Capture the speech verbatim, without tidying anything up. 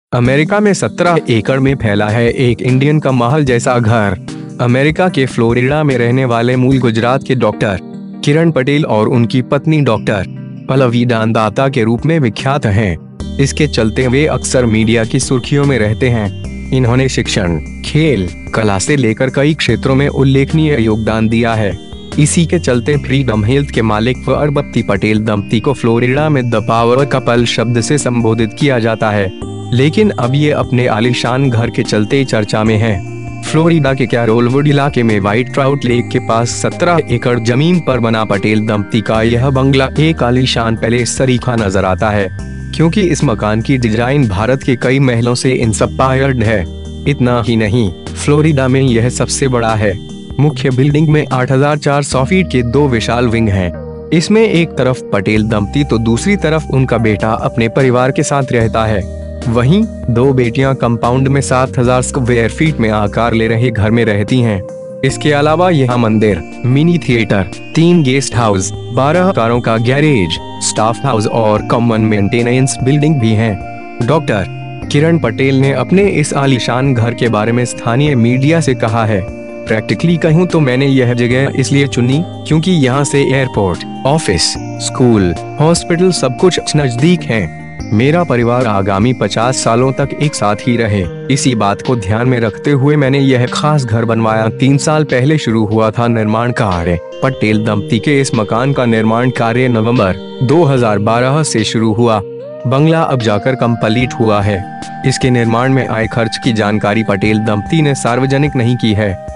America में सत्रह एकड़ में फैला है एक इंडियन का महल जैसा घर। अमेरिका के फ्लोरिडा में रहने वाले मूल गुजरात के डॉक्टर किरण पटेल और उनकी पत्नी डॉक्टर पल्लवी दानदाता के रूप में विख्यात हैं। इसके चलते वे अक्सर मीडिया की सुर्खियों में रहते हैं। इन्होंने शिक्षण, खेल, कला से लेकर कई क्षेत्रों में उल्लेखनीय योगदान दिया है। इसी के चलते फ्रीडम हेल्थ के मालिक व अरबपति पटेल दंपति को फ्लोरिडा में द पावर कपल शब्द से संबोधित किया जाता है, लेकिन अब ये अपने आलीशान घर के चलते चर्चा में हैं। फ्लोरिडा के कैरोलवुड इलाके में व्हाइट ट्राउट लेक के पास सत्रह एकड़ जमीन पर बना पटेल दंपति का यह बंगला एक आलीशान पैलेस सरीखा नजर आता है, क्योंकि इस मकान की डिजाइन भारत के कई महलों से इंस्पायर्ड है। इतना ही नहीं, फ्लोरिडा में यह सबसे बड़ा है। मुख्य बिल्डिंग में आठ हज़ार चार सौ फीट के दो विशाल विंग हैं। इसमें एक तरफ पटेल दंपति तो दूसरी तरफ उनका बेटा अपने परिवार के साथ रहता है। वहीं दो बेटियां कंपाउंड में सात हज़ार स्क्वायर फीट में आकार ले रहे घर में रहती हैं। इसके अलावा यहाँ मंदिर, मिनी थिएटर, तीन गेस्ट हाउस, बारह कारों का गैरेज, स्टाफ हाउस और कॉमन मेंटेनेंस बिल्डिंग भी हैं। डॉक्टर किरण पटेल ने अपने इस आलीशान घर के बारे में स्थानीय मीडिया से कहा है, प्रैक्टिकली कहूँ तो मैंने यह जगह इसलिए चुनी क्योंकि यहाँ से एयरपोर्ट, ऑफिस, स्कूल, हॉस्पिटल सब कुछ नजदीक है। मेरा परिवार आगामी पचास सालों तक एक साथ ही रहे। इसी बात को ध्यान में रखते हुए मैंने यह खास घर बनवाया। तीन साल पहले शुरू हुआ था निर्माण कार्य। पटेल दंपति के इस मकान का निर्माण कार्य नवंबर दो हज़ार बारह से शुरू हुआ। बंगला अब जाकर कंप्लीट हुआ है। इसके निर्माण में आए खर्च की जानकारी पटेल दंपति ने सार्वजनिक नहीं की है।